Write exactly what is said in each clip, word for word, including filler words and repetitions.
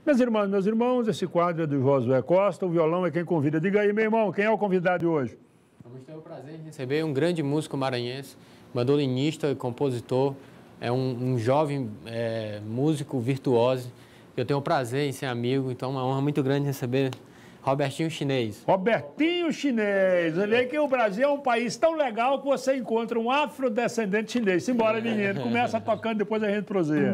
Minhas irmãs, meus irmãos, esse quadro é do Josué Costa, o violão é quem convida. Diga aí, meu irmão, quem é o convidado de hoje? Vamos ter o prazer de receber um grande músico maranhense, bandolinista e compositor, é um, um jovem é, músico virtuoso, que eu tenho o prazer em ser amigo, então é uma honra muito grande receber Robertinho Chinês. Robertinho Chinês, olha aí que o Brasil é um país tão legal que você encontra um afrodescendente chinês. Simbora, menino, começa tocando, depois a gente proseia.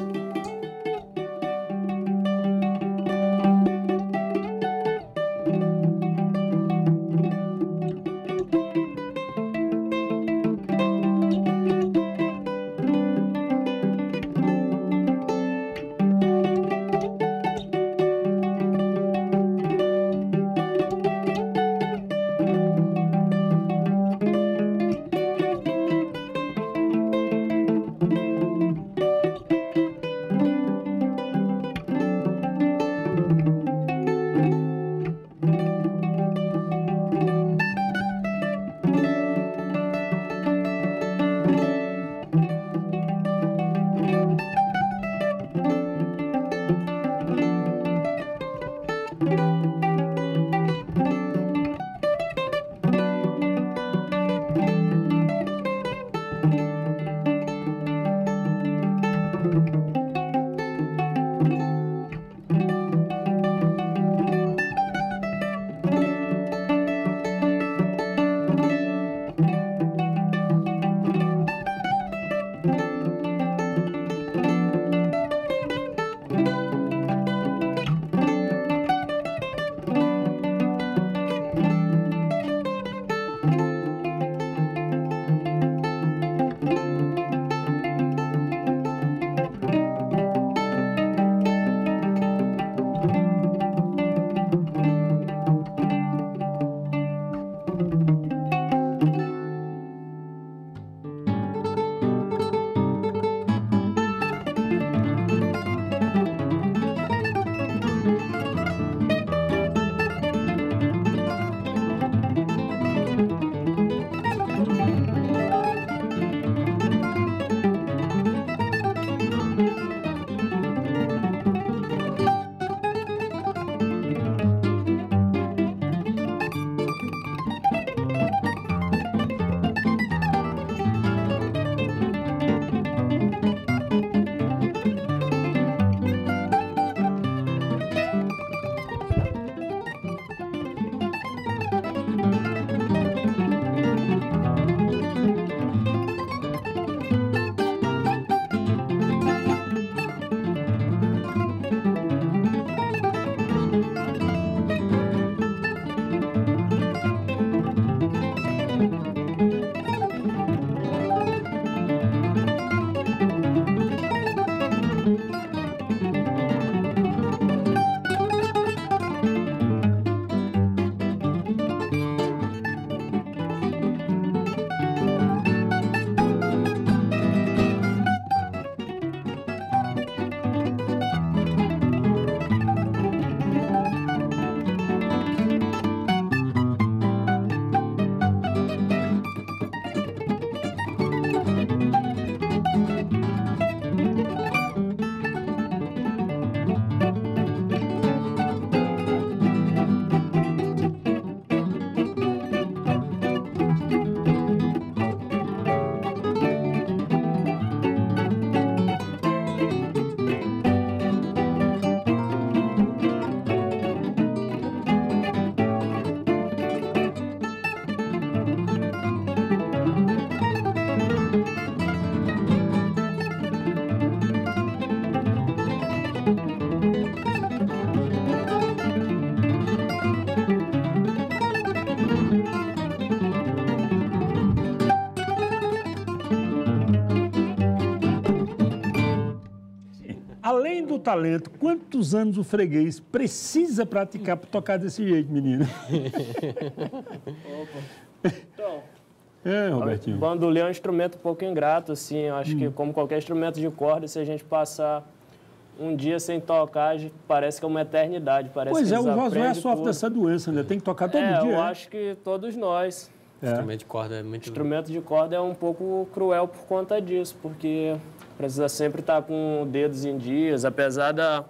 Além do talento, quantos anos o freguês precisa praticar para tocar desse jeito, menino? Opa. Então, é, Robertinho. O bandolim é um instrumento um pouco ingrato, assim. Eu acho hum. que, como qualquer instrumento de corda, se a gente passar um dia sem tocar, parece que é uma eternidade. Parece pois que é, o Josué sofre tudo. dessa doença, né? Tem que tocar todo é, dia. Eu é? acho que todos nós. É. Instrumento de corda é muito... Instrumento de corda é um pouco cruel por conta disso, porque precisa sempre estar com dedos em dias, apesar da,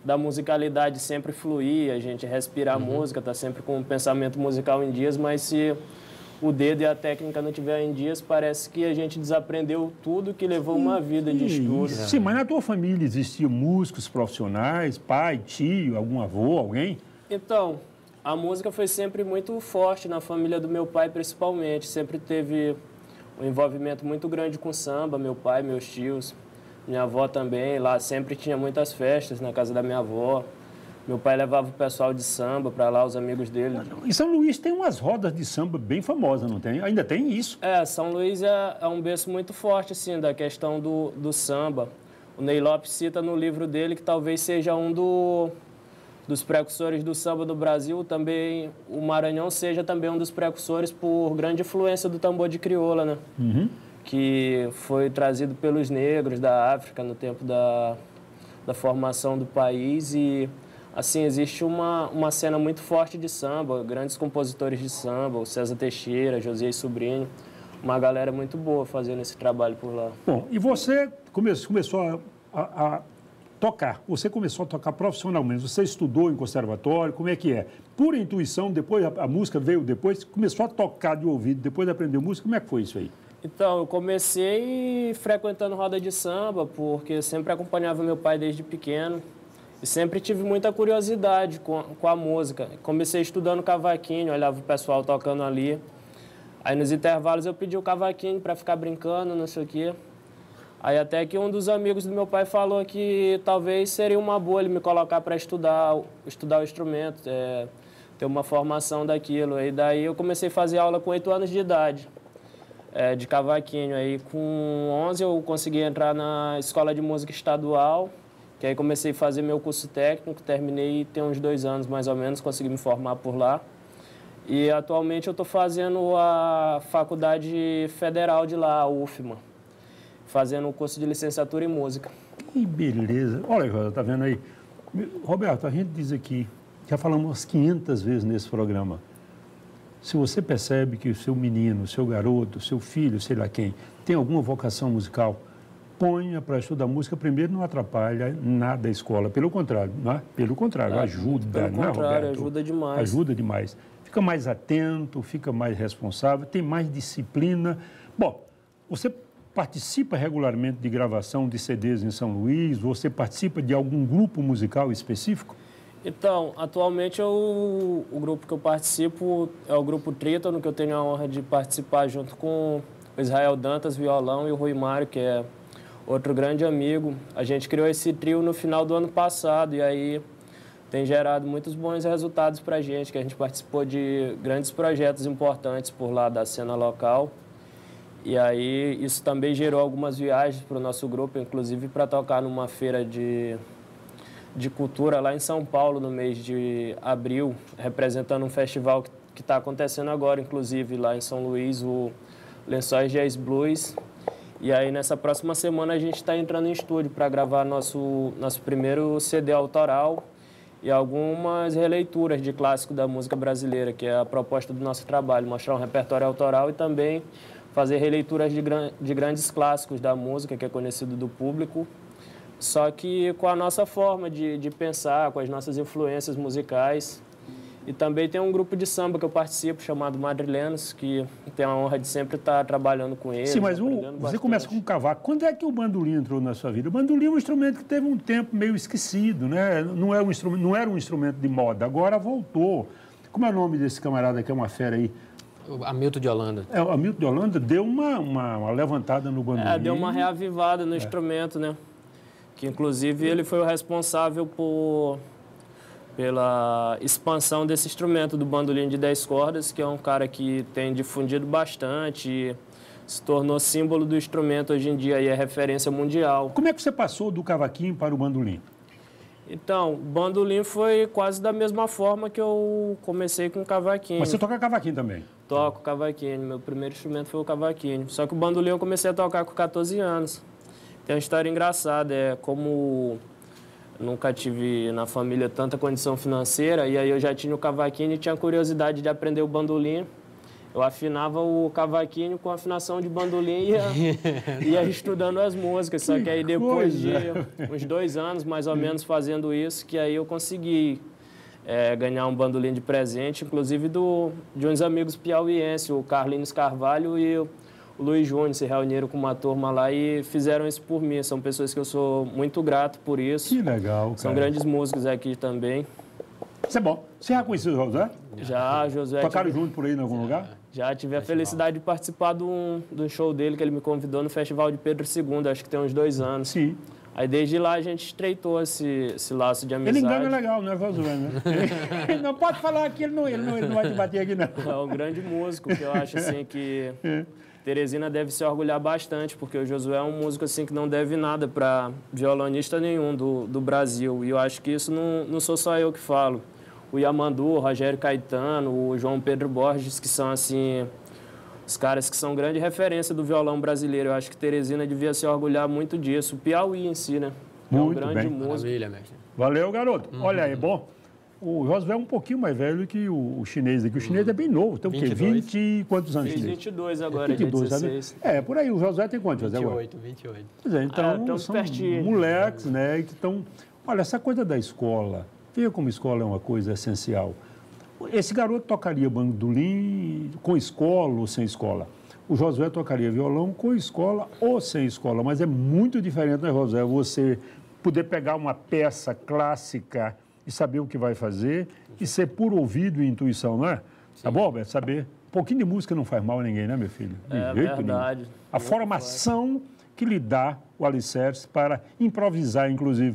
da musicalidade sempre fluir, a gente respirar a Uhum. música, tá sempre com o pensamento musical em dias, mas se o dedo e a técnica não tiver em dias, parece que a gente desaprendeu tudo que levou uma vida de estudo. Sim, mas na tua família existiam músicos profissionais, pai, tio, algum avô, alguém? Então, a música foi sempre muito forte na família do meu pai, principalmente. Sempre teve um envolvimento muito grande com samba, meu pai, meus tios, minha avó também. Lá sempre tinha muitas festas na casa da minha avó. Meu pai levava o pessoal de samba para lá, os amigos dele. Em São Luís tem umas rodas de samba bem famosas, não tem? Ainda tem isso? É, São Luís é, é um berço muito forte, assim, da questão do, do samba. O Ney Lopes cita no livro dele que talvez seja um do, dos precursores do samba do Brasil. Também o Maranhão seja também um dos precursores por grande influência do tambor de crioula, né? Uhum. Que foi trazido pelos negros da África no tempo da, da formação do país. E, assim, existe uma, uma cena muito forte de samba, grandes compositores de samba, o César Teixeira, Josias Sobrinho, uma galera muito boa fazendo esse trabalho por lá. Bom, e você come, começou a, a, a tocar, você começou a tocar profissionalmente, você estudou em conservatório, como é que é? Por intuição, depois a, a música veio depois, começou a tocar de ouvido, depois aprendeu música, como é que foi isso aí? Então, eu comecei frequentando roda de samba, porque sempre acompanhava meu pai desde pequeno. E sempre tive muita curiosidade com, com a música. Comecei estudando cavaquinho, olhava o pessoal tocando ali. Aí nos intervalos eu pedi o cavaquinho para ficar brincando, não sei o quê. Aí até que um dos amigos do meu pai falou que talvez seria uma boa ele me colocar para estudar, estudar o instrumento, é, ter uma formação daquilo. E daí eu comecei a fazer aula com oito anos de idade, é, de cavaquinho. Aí com onze eu consegui entrar na escola de música estadual, que aí comecei a fazer meu curso técnico, terminei tem uns dois anos mais ou menos, consegui me formar por lá. E atualmente eu estou fazendo a faculdade federal de lá, a U F M A, fazendo o curso de licenciatura em música. Que beleza. Olha, Jota, tá vendo aí? Roberto, a gente diz aqui, já falamos umas quinhentas vezes nesse programa, se você percebe que o seu menino, o seu garoto, o seu filho, sei lá quem, tem alguma vocação musical, ponha para estudar música, primeiro não atrapalha nada a escola, pelo contrário, não é? Pelo contrário, É, ajuda, pelo não é, contrário, Roberto? ajuda demais. Ajuda demais. Fica mais atento, fica mais responsável, tem mais disciplina. Bom, você participa regularmente de gravação de C Ds em São Luís? Você participa de algum grupo musical específico? Então, atualmente eu, o grupo que eu participo é o grupo Trítono, que eu tenho a honra de participar junto com o Israel Dantas, violão, e o Rui Mário, que é outro grande amigo. A gente criou esse trio no final do ano passado e aí tem gerado muitos bons resultados para a gente, que a gente participou de grandes projetos importantes por lá da cena local. E aí isso também gerou algumas viagens para o nosso grupo, inclusive para tocar numa feira de, de cultura lá em São Paulo no mês de abril, representando um festival que está acontecendo agora, inclusive lá em São Luís, o Lençóis Jazz Blues. E aí, nessa próxima semana, a gente está entrando em estúdio para gravar nosso, nosso primeiro C D autoral e algumas releituras de clássico da música brasileira, que é a proposta do nosso trabalho, mostrar um repertório autoral e também fazer releituras de, gran, de grandes clássicos da música, que é conhecido do público, só que com a nossa forma de, de pensar, com as nossas influências musicais. E também tem um grupo de samba que eu participo, chamado Madrilenos, que tenho a honra de sempre estar trabalhando com eles. Sim, mas o, você bastante. começa com o cavaco. Quando é que o bandolim entrou na sua vida? O bandolim é um instrumento que teve um tempo meio esquecido, né? Não, é um instrumento, não era um instrumento de moda, agora voltou. Como é o nome desse camarada que é uma fera aí? O Hamilton de Holanda. É, o Hamilton de Holanda deu uma, uma, uma levantada no bandolim. É, deu uma reavivada no é. instrumento, né? Que, inclusive, ele foi o responsável por... pela expansão desse instrumento do bandolim de dez cordas, que é um cara que tem difundido bastante e se tornou símbolo do instrumento hoje em dia e é referência mundial. Como é que você passou do cavaquinho para o bandolim? Então, o bandolim foi quase da mesma forma que eu comecei com o cavaquinho. Mas você toca cavaquinho também? Toco cavaquinho, meu primeiro instrumento foi o cavaquinho. Só que o bandolim eu comecei a tocar com quatorze anos. Tem uma história engraçada, é como... nunca tive na família tanta condição financeira, e aí eu já tinha o cavaquinho e tinha curiosidade de aprender o bandolim. eu afinava o cavaquinho com afinação de bandolim e ia, ia estudando as músicas. Só que aí depois de uns dois anos, mais ou menos, fazendo isso, que aí eu consegui é, ganhar um bandolim de presente, inclusive do, de uns amigos piauienses, o Carlinhos Carvalho e o Luiz Júnior, se reuniram com uma turma lá e fizeram isso por mim. São pessoas que eu sou muito grato por isso. Que legal, cara. São grandes músicos aqui também. Isso é bom. Você já conheceu o Josué? Já, Josué. Tocaram tive... junto por aí em algum lugar? Já tive a felicidade de participar de um, de um show dele que ele me convidou no Festival de Pedro segundo, acho que tem uns dois anos. Sim. Aí desde lá a gente estreitou esse, esse laço de amizade. Ele engana legal, não é, Josué, né? Ele não pode falar que ele não, ele, não, ele não vai te bater aqui, não. É um grande músico que eu acho assim que Teresina deve se orgulhar bastante, porque o Josué é um músico assim que não deve nada para violonista nenhum do, do Brasil. E eu acho que isso não, não sou só eu que falo. O Yamandu, o Rogério Caetano, o João Pedro Borges, que são assim os caras que são grande referência do violão brasileiro. Eu acho que Teresina devia se orgulhar muito disso. O Piauí em si, né? É um Muito grande bem. músico. Maravilha, mestre. Valeu, garoto. Uhum. Olha aí, bom. O Josué é um pouquinho mais velho que o, o chinês aqui. O chinês uhum. é bem novo. Tem o quê? vinte e quantos anos Fiz chinês? vinte e dois agora, vinte e dois, dia dezesseis. É, por aí. O Josué tem quantos, José? vinte e oito, vinte e oito. Pois é, então Ah, são pertinho. moleques, né, que estão... Olha, essa coisa da escola, veja como escola é uma coisa essencial. Esse garoto tocaria bandolim com escola ou sem escola. O Josué tocaria violão com escola ou sem escola, mas é muito diferente, né, Josué? Você poder pegar uma peça clássica e saber o que vai fazer e ser por ouvido e intuição, não é? Sim. Tá bom, Alberto? Saber. Um pouquinho de música não faz mal a ninguém, né, meu filho? De é jeito verdade. Nenhum. A formação que lhe dá o alicerce para improvisar, inclusive.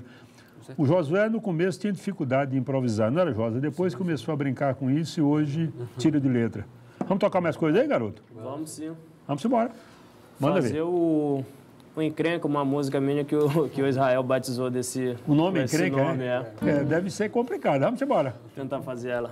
O Josué, no começo, tinha dificuldade de improvisar, não era, Josué? Depois começou a brincar com isso e hoje tira de letra. Vamos tocar mais coisas aí, garoto? Vamos sim. Vamos embora. Manda Fazer ver. o, o Encrenca, uma música minha que o, que o Israel batizou desse O nome Encrenca, nome, é? é? É, deve ser complicado. Vamos embora. Vou tentar fazer ela.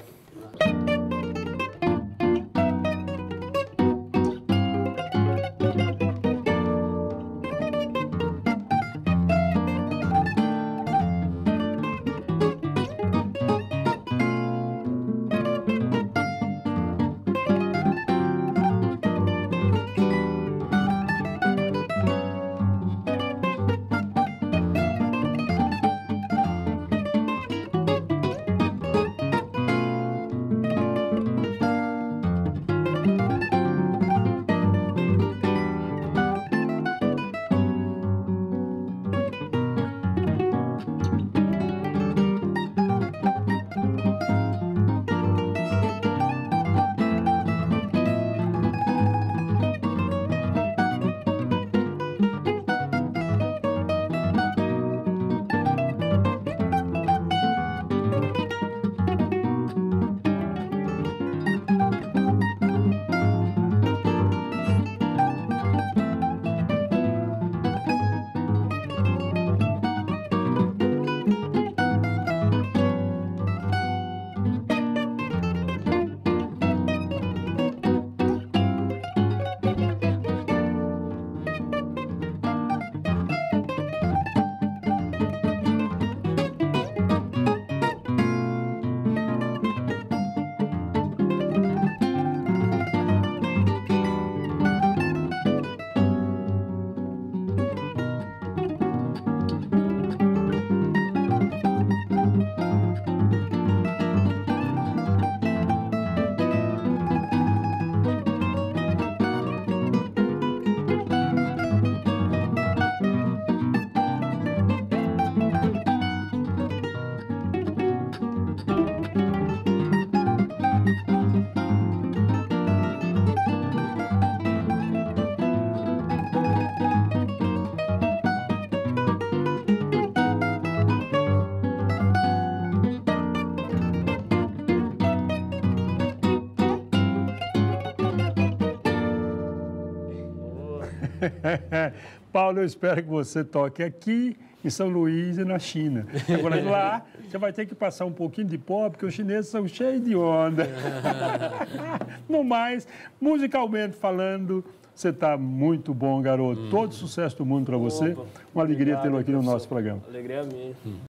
Paulo, eu espero que você toque aqui em São Luís e na China. Agora, lá, você vai ter que passar um pouquinho de pó, porque os chineses são cheios de onda. No mais, musicalmente falando, você está muito bom, garoto. Hum. Todo sucesso do mundo para você. Uma alegria tê-lo aqui no nosso programa. Alegria minha. Hum.